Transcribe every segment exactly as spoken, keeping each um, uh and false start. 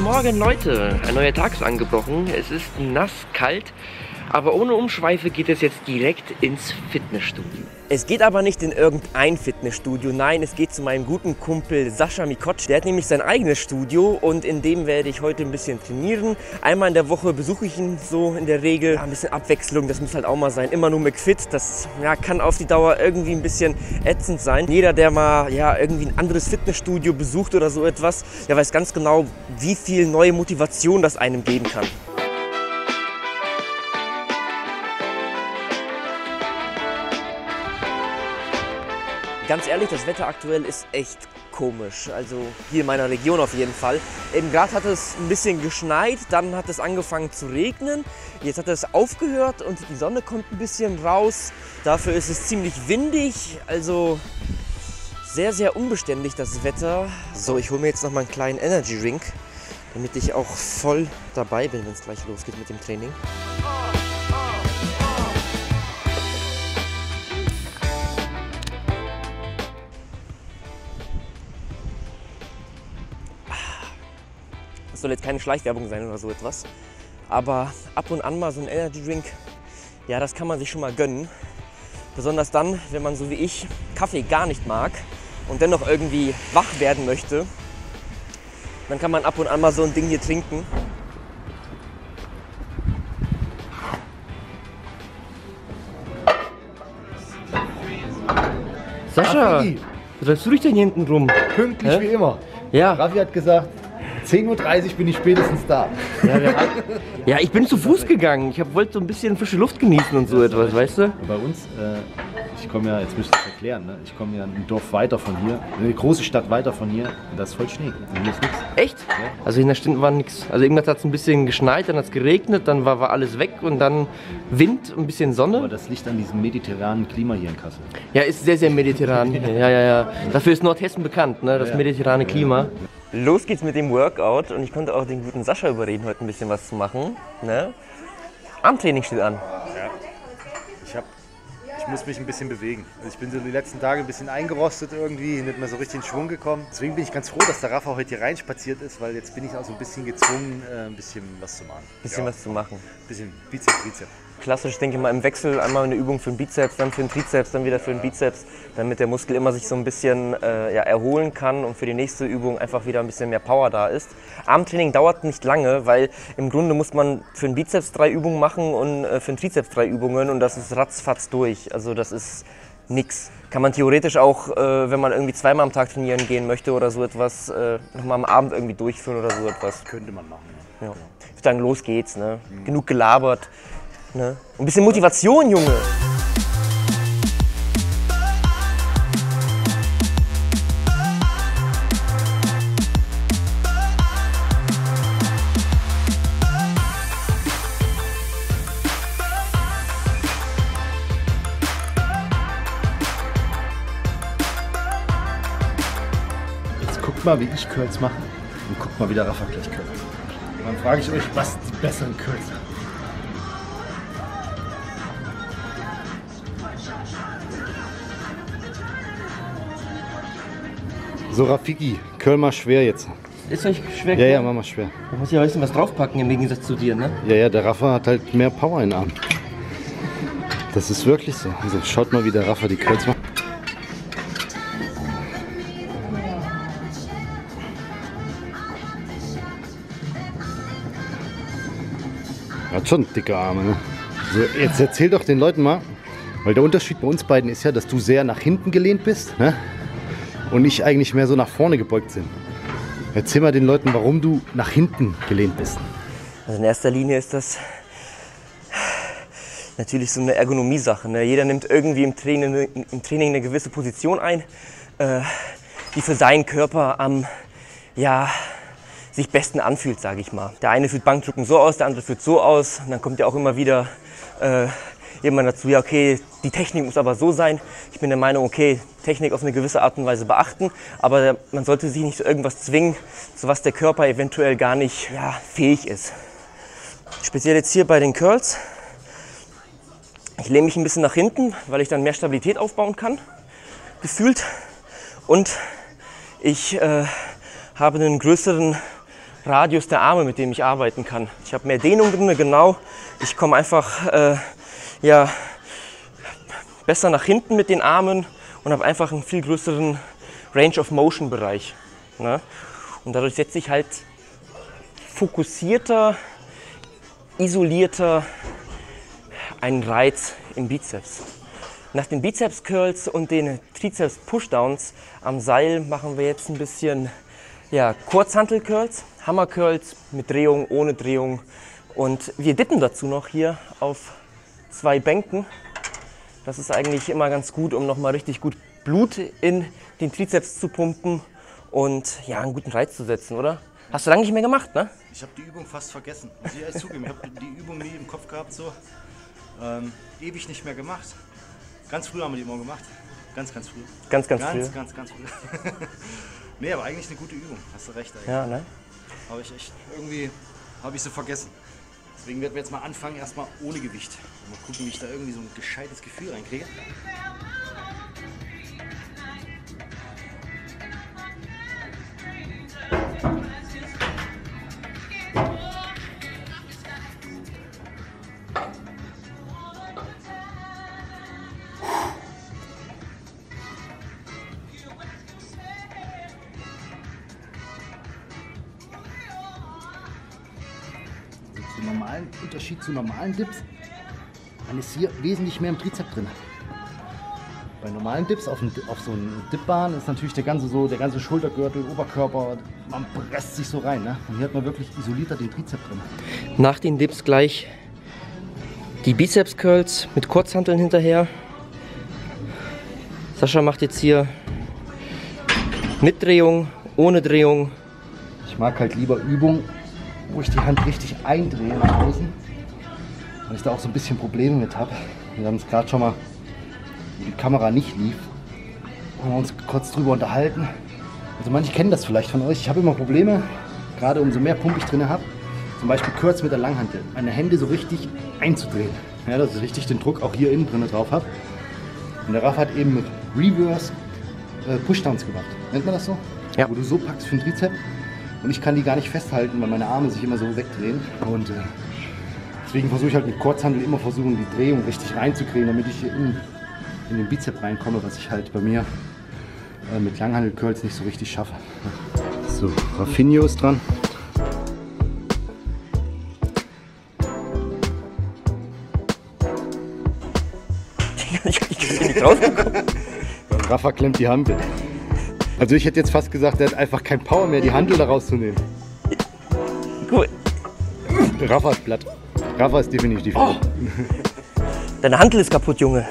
Guten Morgen Leute, ein neuer Tag ist angebrochen, es ist nass, kalt, aber ohne Umschweife geht es jetzt direkt ins Fitnessstudio. Es geht aber nicht in irgendein Fitnessstudio, nein, es geht zu meinem guten Kumpel Sascha Mikotsch. Der hat nämlich sein eigenes Studio und in dem werde ich heute ein bisschen trainieren. Einmal in der Woche besuche ich ihn so in der Regel. Ja, ein bisschen Abwechslung, das muss halt auch mal sein. Immer nur McFit, das ja, kann auf die Dauer irgendwie ein bisschen ätzend sein. Jeder, der mal ja, irgendwie ein anderes Fitnessstudio besucht oder so etwas, der weiß ganz genau, wie viel neue Motivation das einem geben kann. Ganz ehrlich, das Wetter aktuell ist echt komisch, also hier in meiner Region auf jeden Fall. Eben gerade hat es ein bisschen geschneit, dann hat es angefangen zu regnen, jetzt hat es aufgehört und die Sonne kommt ein bisschen raus. Dafür ist es ziemlich windig, also sehr, sehr unbeständig das Wetter. So, ich hole mir jetzt noch mal einen kleinen Energy Drink, damit ich auch voll dabei bin, wenn es gleich losgeht mit dem Training. Das soll jetzt keine Schleichwerbung sein oder so etwas, aber ab und an mal so ein Energy Drink, ja, das kann man sich schon mal gönnen. Besonders dann, wenn man so wie ich Kaffee gar nicht mag und dennoch irgendwie wach werden möchte, dann kann man ab und an mal so ein Ding hier trinken. Sascha, was treibst du dich denn hier hinten rum? Pünktlich Hä? wie immer. Ja. Raffi hat gesagt, zehn Uhr dreißig bin ich spätestens da. Ja, ja, ich bin zu Fuß gegangen. Ich wollte so ein bisschen frische Luft genießen und so etwas, weißt du? Bei uns, äh, ich komme ja, jetzt müsste ich das erklären, ne? Ich komme ja ein Dorf weiter von hier, eine große Stadt weiter von hier und da ist voll Schnee. Und hier ist nichts. Echt? Ja. Also in der Stunde war nichts. Also irgendwann hat es ein bisschen geschneit, dann hat es geregnet, dann war, war alles weg und dann Wind, ein bisschen Sonne. Aber das liegt an diesem mediterranen Klima hier in Kassel. Ja, ist sehr, sehr mediterran. ja, ja, ja. Dafür ist Nordhessen bekannt, ne? Das ja, mediterrane Klima. Ja, ja. Los geht's mit dem Workout und ich konnte auch den guten Sascha überreden, heute ein bisschen was zu machen. Ne? Armtraining steht an. Ja. Ich, hab, ich muss mich ein bisschen bewegen. Also ich bin so die letzten Tage ein bisschen eingerostet irgendwie, nicht mehr so richtig in Schwung gekommen. Deswegen bin ich ganz froh, dass der Rafa heute hier reinspaziert ist, weil jetzt bin ich auch so ein bisschen gezwungen, ein bisschen was zu machen. Ein bisschen ja. was zu machen. Ein bisschen Bizeps, Trizeps. Klassisch, denke ich mal, im Wechsel einmal eine Übung für den Bizeps, dann für den Trizeps, dann wieder für den Bizeps, damit der Muskel immer sich so ein bisschen äh, ja, erholen kann und für die nächste Übung einfach wieder ein bisschen mehr Power da ist. Armtraining dauert nicht lange, weil im Grunde muss man für den Bizeps drei Übungen machen und äh, für den Trizeps drei Übungen und das ist ratzfatz durch. Also das ist nix. Kann man theoretisch auch, äh, wenn man irgendwie zweimal am Tag trainieren gehen möchte oder so etwas, äh, nochmal am Abend irgendwie durchführen oder so etwas. Könnte man machen. Ja. Ja. Ich würde sagen, los geht's. Ne? Mhm. Genug gelabert. Ne? Ein bisschen Motivation, Junge! Jetzt guckt mal, wie ich Curls mache und guckt mal, wie der Rafa gleich Curls. Und dann frage ich euch, was die besseren Curls sind. So, Rafiki, Curl mal schwer jetzt. Ist euch schwer? Ja, ja, mach mal schwer. Da muss ich ja ein bisschen was draufpacken im Gegensatz zu dir, ne? Ja, ja, der Rafa hat halt mehr Power in den Armen. Das ist wirklich so. Also schaut mal, wie der Rafa die Curls macht. Er hat schon dicke Arme, ne? So, jetzt erzähl doch den Leuten mal, weil der Unterschied bei uns beiden ist ja, dass du sehr nach hinten gelehnt bist, ne? Und ich eigentlich mehr so nach vorne gebeugt sind. Erzähl mal den Leuten, warum du nach hinten gelehnt bist. Also in erster Linie ist das natürlich so eine Ergonomie-Sache. Ne? Jeder nimmt irgendwie im Training, im Training eine gewisse Position ein, äh, die für seinen Körper am ja, sich besten anfühlt, sage ich mal. Der eine führt Bankdrücken so aus, der andere führt so aus. Und dann kommt ja auch immer wieder äh, jemand dazu, ja okay, die Technik muss aber so sein. Ich bin der Meinung, okay, Technik auf eine gewisse Art und Weise beachten, aber man sollte sich nicht zu irgendwas zwingen, zu was der Körper eventuell gar nicht ja, fähig ist. Speziell jetzt hier bei den Curls. Ich lehne mich ein bisschen nach hinten, weil ich dann mehr Stabilität aufbauen kann, gefühlt. Und ich äh, habe einen größeren Radius der Arme, mit dem ich arbeiten kann. Ich habe mehr Dehnung drin, genau. Ich komme einfach äh, ja, besser nach hinten mit den Armen und habe einfach einen viel größeren Range of Motion Bereich. Ne? Und dadurch setze ich halt fokussierter, isolierter einen Reiz im Bizeps. Nach den Bizeps Curls und den Trizeps Pushdowns am Seil machen wir jetzt ein bisschen ja, Kurzhantel Curls, Hammer Curls mit Drehung, ohne Drehung. Und wir dippen dazu noch hier auf zwei Bänken. Das ist eigentlich immer ganz gut, um nochmal richtig gut Blut in den Trizeps zu pumpen und ja, einen guten Reiz zu setzen, oder? Hast du lange nicht mehr gemacht, ne? Ich habe die Übung fast vergessen, muss ich ehrlich zugeben. Ich habe die Übung nie im Kopf gehabt, so ähm, ewig nicht mehr gemacht. Ganz früh haben wir die immer gemacht. Ganz, ganz früh. Ganz, ganz, ganz früh. Ganz, ganz, ganz früh. Nee, aber eigentlich eine gute Übung, hast du recht eigentlich. Ja, ne? Aber ich echt, irgendwie habe ich sie vergessen. Deswegen werden wir jetzt mal anfangen, erstmal ohne Gewicht. Mal gucken, wie ich da irgendwie so ein gescheites Gefühl reinkriege. Normalen Unterschied zu normalen Dips, man ist hier wesentlich mehr im Trizep drin. Bei normalen Dips auf, ein, auf so einen Dipbahn ist natürlich der ganze, so, der ganze Schultergürtel, Oberkörper, man presst sich so rein. Ne? Und hier hat man wirklich isolierter den Trizep drin. Nach den Dips gleich die Bizeps Curls mit Kurzhanteln hinterher. Sascha macht jetzt hier mit Drehung, ohne Drehung. Ich mag halt lieber Übungen, wo ich die Hand richtig eindrehe nach außen, weil ich da auch so ein bisschen Probleme mit habe. Wir haben es gerade schon mal, wo die Kamera nicht lief, haben wir uns kurz drüber unterhalten. Also manche kennen das vielleicht von euch. Ich habe immer Probleme, gerade umso mehr Pump ich drin habe, zum Beispiel Curls mit der Langhantel, meine Hände so richtig einzudrehen. Ja, dass ich richtig den Druck auch hier innen drin drauf habe. Und der Raff hat eben mit Reverse äh, Pushdowns gemacht. Nennt man das so? Ja. Wo du so packst für den Trizep. Und ich kann die gar nicht festhalten, weil meine Arme sich immer so wegdrehen. Und äh, deswegen versuche ich halt mit Kurzhantel immer versuchen, die Drehung richtig reinzukriegen, damit ich hier in, in den Bizep reinkomme, was ich halt bei mir äh, mit Langhantel-Curls nicht so richtig schaffe. So, Raffinio ist dran. Ich bin nicht rausgekommen. Rafa klemmt die Handel. Also ich hätte jetzt fast gesagt, er hat einfach kein Power mehr, die Handel da rauszunehmen. Cool. Rafa ist platt. Rafa ist definitiv platt. Oh. Deine Handel ist kaputt, Junge.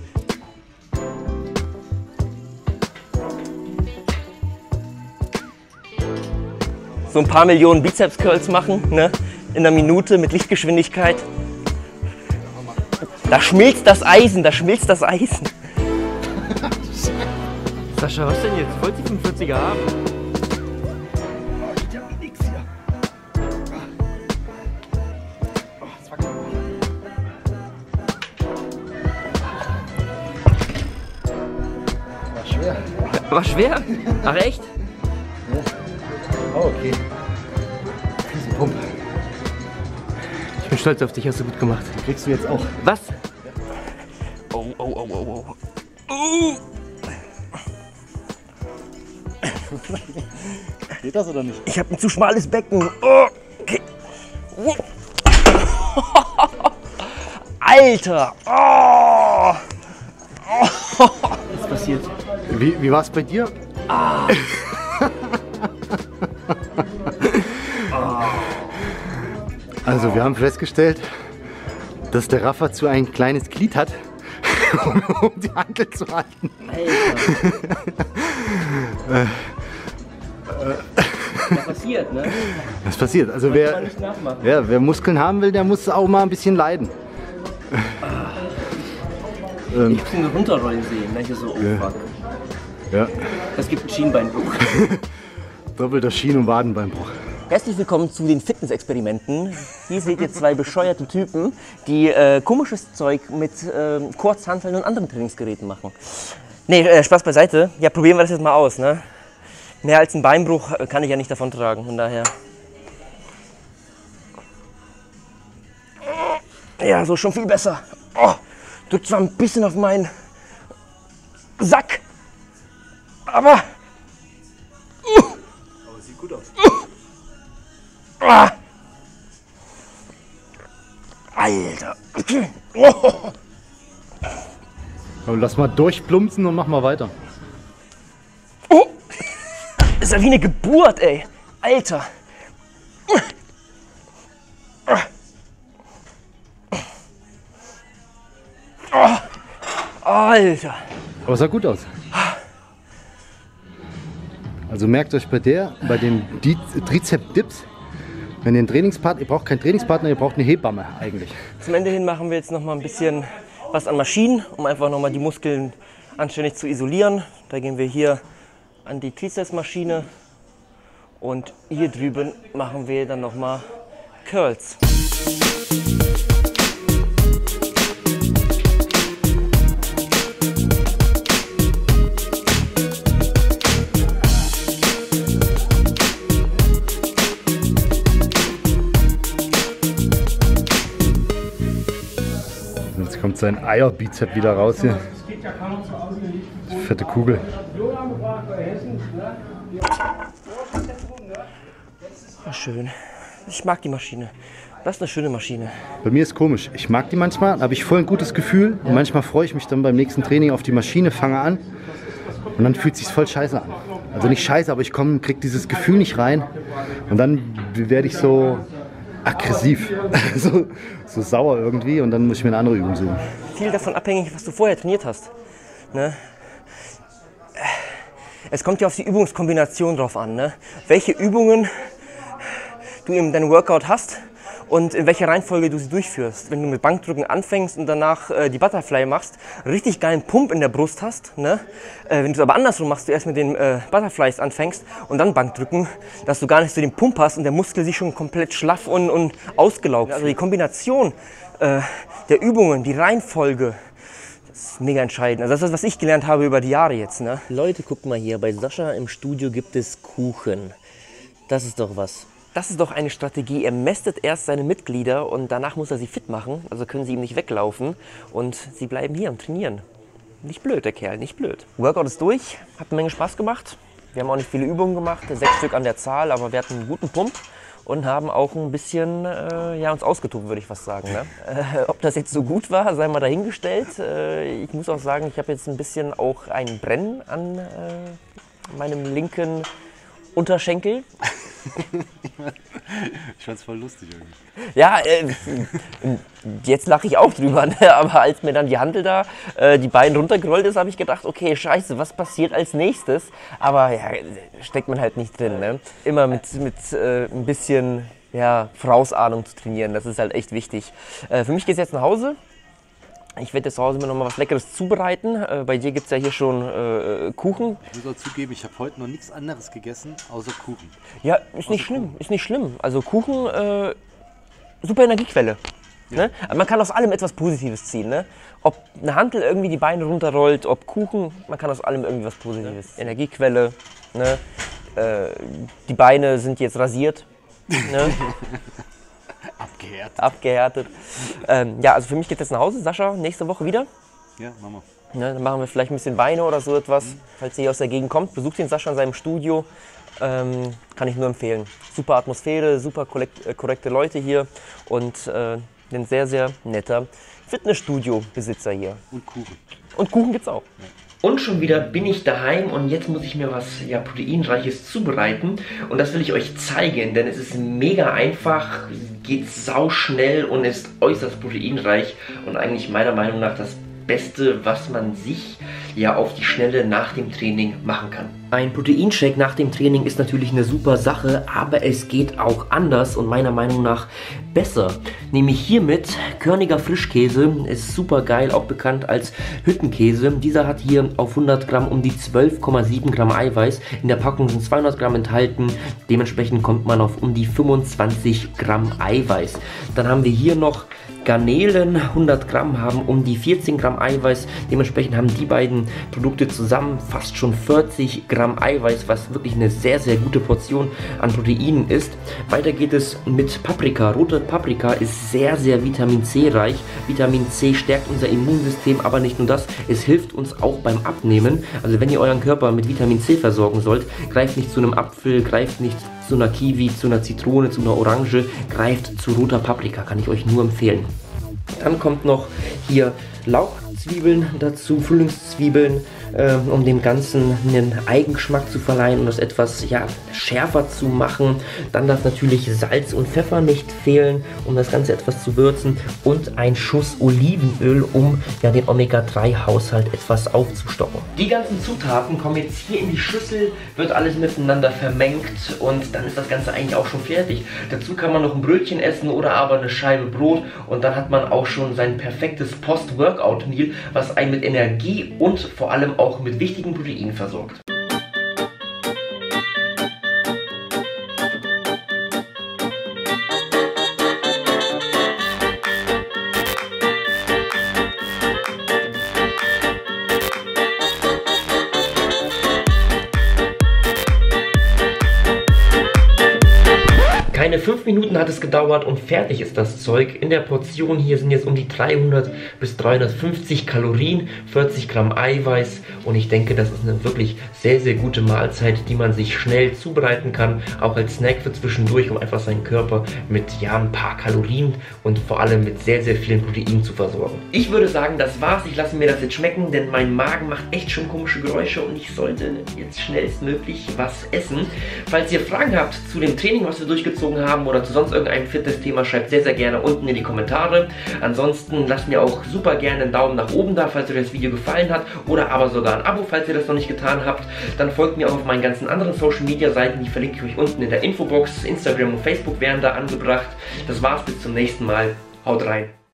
So ein paar Millionen Bizeps-Curls machen, ne? In einer Minute mit Lichtgeschwindigkeit. Da schmilzt das Eisen, da schmilzt das Eisen. Sascha, was denn jetzt? Wollt ihr fünfundvierziger haben? Ich hab nix hier. Oh, das war knapp. War schwer. War schwer? Ach echt? Ja. Oh, okay. Riesen Pump. Ich bin stolz auf dich, hast du gut gemacht. Die kriegst du jetzt auch. Was? Oh, oh, oh, oh, oh. Uh. Geht das oder nicht? Ich habe ein zu schmales Becken. Oh, okay. Alter! Oh. Oh. Was ist passiert? Wie, wie war es bei dir? Ah. Also wir haben festgestellt, dass der Rafa zu ein kleines Glied hat, um die Handel zu halten. Alter. Was passiert, ne? Was passiert? Also Das wer, kann man nicht nachmachen. ja, wer Muskeln haben will, der muss auch mal ein bisschen leiden. Ich muss ihn runterrollen sehen, wenn ich so, oh Ja. fuck. Ja, Das gibt einen Schienbeinbruch. doppelter Schien- und Wadenbeinbruch. Herzlich willkommen zu den Fitnessexperimenten. Hier seht ihr zwei bescheuerte Typen, die äh, komisches Zeug mit äh, Kurzhanteln und anderen Trainingsgeräten machen. Nee, äh, Spaß beiseite. Ja, probieren wir das jetzt mal aus, ne? Mehr als einen Beinbruch äh, kann ich ja nicht davontragen, von daher. Ja, so schon viel besser. Oh, drückt zwar ein bisschen auf meinen Sack, aber... Uh, aber sieht gut aus. Uh, ah, Alter. Oh. Aber lass mal durchplumpsen und mach mal weiter. Oh. Das ist ja wie eine Geburt, ey. Alter. Oh. Alter. Aber es sah gut aus. Also merkt euch bei der, bei den Trizep-Dips, wenn ihr einen Trainingspartner, ihr braucht keinen Trainingspartner, ihr braucht eine Hebamme eigentlich. Zum Ende hin machen wir jetzt noch mal ein bisschen was an Maschinen, um einfach noch mal die Muskeln anständig zu isolieren. Da gehen wir hier an die Trizepsmaschine und hier drüben machen wir dann noch mal Curls. Jetzt kommt sein Eierbizep wieder raus hier. Fette Kugel. Ach, schön. Ich mag die Maschine. Das ist eine schöne Maschine. Bei mir ist komisch. Ich mag die manchmal, habe ich voll ein gutes Gefühl. Und manchmal freue ich mich dann beim nächsten Training auf die Maschine, fange an. Und dann fühlt es sich voll scheiße an. Also nicht scheiße, aber ich komme, kriege dieses Gefühl nicht rein. Und dann werde ich so aggressiv, so, so sauer irgendwie. Und dann muss ich mir eine andere Übung suchen. Viel davon abhängig, was du vorher trainiert hast. Ne? Es kommt ja auf die Übungskombination drauf an. Ne? Welche Übungen du in deinem Workout hast und in welcher Reihenfolge du sie durchführst. Wenn du mit Bankdrücken anfängst und danach äh, die Butterfly machst, richtig geilen Pump in der Brust hast, ne? äh, wenn du es aber andersrum machst, du erst mit den äh, Butterflies anfängst und dann Bankdrücken, dass du gar nicht so den Pump hast und der Muskel sich schon komplett schlaff und, und ausgelaugt. Also die Kombination äh, der Übungen, die Reihenfolge, das ist mega entscheidend. Also das ist das, was ich gelernt habe über die Jahre jetzt. Ne? Leute, guckt mal hier, bei Sascha im Studio gibt es Kuchen. Das ist doch was. Das ist doch eine Strategie. Er mästet erst seine Mitglieder und danach muss er sie fit machen. Also können sie ihm nicht weglaufen und sie bleiben hier am Trainieren. Nicht blöd, der Kerl, nicht blöd. Workout ist durch, hat eine Menge Spaß gemacht. Wir haben auch nicht viele Übungen gemacht, sechs Stück an der Zahl, aber wir hatten einen guten Pump und haben auch ein bisschen äh, ja, uns ausgetobt, würde ich fast sagen. Ne? Äh, ob das jetzt so gut war, sei mal dahingestellt. Äh, ich muss auch sagen, ich habe jetzt ein bisschen auch ein Brennen an äh, meinem linken Unterschenkel. Ich fand's voll lustig irgendwie. Ja, äh, jetzt lache ich auch drüber, ne? Aber als mir dann die Hantel da, äh, die Beine runtergerollt ist, habe ich gedacht, okay, scheiße, was passiert als nächstes? Aber ja, steckt man halt nicht drin, ne? Immer mit, mit äh, ein bisschen ja, Vorausahnung zu trainieren, das ist halt echt wichtig. Äh, für mich geht es jetzt nach Hause. Ich werde jetzt zu Hause mir noch mal was Leckeres zubereiten. Äh, bei dir gibt es ja hier schon äh, Kuchen. Ich muss auch zugeben, ich habe heute noch nichts anderes gegessen, außer Kuchen. Ja, ist nicht schlimm, Kuchen. ist nicht schlimm. Also Kuchen, äh, super Energiequelle. Ja. Ne? Man kann aus allem etwas Positives ziehen. Ne? Ob eine Hantel irgendwie die Beine runterrollt, ob Kuchen, man kann aus allem irgendwie was Positives. Ja. Energiequelle, ne? äh, die Beine sind jetzt rasiert. Ne? Abgehärtet. Abgehärtet. Ähm, ja, also für mich geht es jetzt nach Hause. Sascha, nächste Woche wieder. Ja, machen wir. Ne, dann machen wir vielleicht ein bisschen Beine oder so etwas. Mhm. Falls ihr hier aus der Gegend kommt, besucht den Sascha in seinem Studio. Ähm, kann ich nur empfehlen. Super Atmosphäre, super korrekt, äh, korrekte Leute hier und äh, ein sehr, sehr netter Fitnessstudio-Besitzer hier. Und Kuchen. Und Kuchen gibt's auch. Ja. Und schon wieder bin ich daheim und jetzt muss ich mir was ja, Proteinreiches zubereiten und das will ich euch zeigen, denn es ist mega einfach, geht sau schnell und ist äußerst proteinreich und eigentlich meiner Meinung nach das Beste, was man sich ja auf die Schnelle nach dem Training machen kann. Ein Proteinshake nach dem Training ist natürlich eine super Sache, aber es geht auch anders und meiner Meinung nach besser. Nämlich hiermit Körniger Frischkäse, ist super geil, auch bekannt als Hüttenkäse. Dieser hat hier auf hundert Gramm um die zwölf Komma sieben Gramm Eiweiß. In der Packung sind zweihundert Gramm enthalten, dementsprechend kommt man auf um die fünfundzwanzig Gramm Eiweiß. Dann haben wir hier noch Garnelen, hundert Gramm, haben um die vierzehn Gramm Eiweiß. Dementsprechend haben die beiden Produkte zusammen fast schon vierzig Gramm Eiweiß, was wirklich eine sehr, sehr gute Portion an Proteinen ist. Weiter geht es mit Paprika. Rote Paprika ist sehr, sehr Vitamin C reich. Vitamin C stärkt unser Immunsystem, aber nicht nur das, es hilft uns auch beim Abnehmen. Also wenn ihr euren Körper mit Vitamin C versorgen sollt, greift nicht zu einem Apfel, greift nicht zu einer Kiwi, zu einer Zitrone, zu einer Orange, greift zu roter Paprika, kann ich euch nur empfehlen. Dann kommt noch hier Lauchzwiebeln dazu, Frühlingszwiebeln, äh, um dem Ganzen einen Eigengeschmack zu verleihen und das etwas ja, schärfer zu machen. Dann darf natürlich Salz und Pfeffer nicht fehlen, um das Ganze etwas zu würzen, und ein Schuss Olivenöl, um ja, den Omega drei Haushalt etwas aufzustocken. Die ganzen Zutaten kommen jetzt hier in die Schüssel, wird alles miteinander vermengt und dann ist das Ganze eigentlich auch schon fertig. Dazu kann man noch ein Brötchen essen oder aber eine Scheibe Brot und dann hat man auch schon sein perfektes Post-Workout-Meal, was einen mit Energie und vor allem auch mit wichtigen Proteinen versorgt. Keine fünf Minuten hat es gedauert und fertig ist das Zeug. In der Portion hier sind jetzt um die dreihundert bis dreihundertfünfzig Kalorien, vierzig Gramm Eiweiß und ich denke, das ist eine wirklich sehr, sehr gute Mahlzeit, die man sich schnell zubereiten kann, auch als Snack für zwischendurch, um einfach seinen Körper mit ja, ein paar Kalorien und vor allem mit sehr, sehr vielen Proteinen zu versorgen. Ich würde sagen, das war's. Ich lasse mir das jetzt schmecken, denn mein Magen macht echt schon komische Geräusche und ich sollte jetzt schnellstmöglich was essen. Falls ihr Fragen habt zu dem Training, was wir durchgezogen haben oder zu sonst irgendeinem Fitness-Thema, schreibt sehr, sehr gerne unten in die Kommentare. Ansonsten lasst mir auch super gerne einen Daumen nach oben da, falls euch das Video gefallen hat, oder aber sogar ein Abo, falls ihr das noch nicht getan habt. Dann folgt mir auch auf meinen ganzen anderen Social-Media-Seiten, die verlinke ich euch unten in der Infobox. Instagram und Facebook werden da angebracht. Das war's, bis zum nächsten Mal. Haut rein!